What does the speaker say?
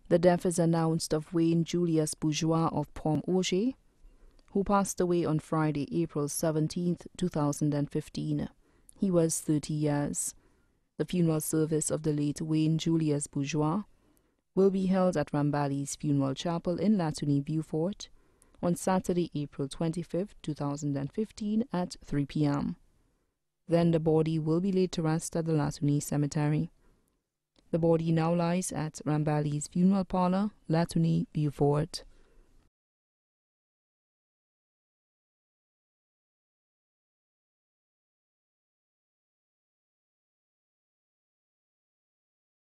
The death is announced of Wayne Julius Bourgeois of Pont-Auger, who passed away on Friday, April 17, 2015. He was 30 years. The funeral service of the late Wayne Julius Bourgeois will be held at Rambali's Funeral Chapel in Latony, Beaufort, on Saturday, April 25, 2015 at 3 p.m. Then the body will be laid to rest at the Latony Cemetery. The body now lies at Rambali's Funeral Parlor, Latony, Beaufort.